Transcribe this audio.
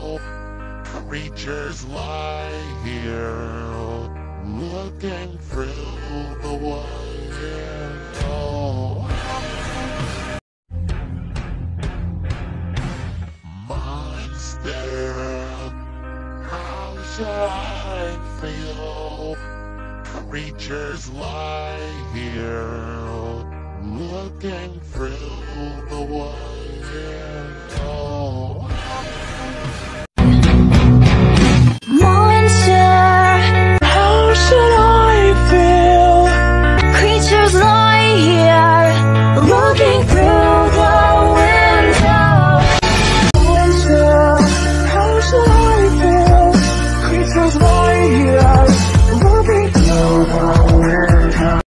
feel. Creatures lie here, looking through the window. Monster, how should I feel? Creatures lie here, looking through the window.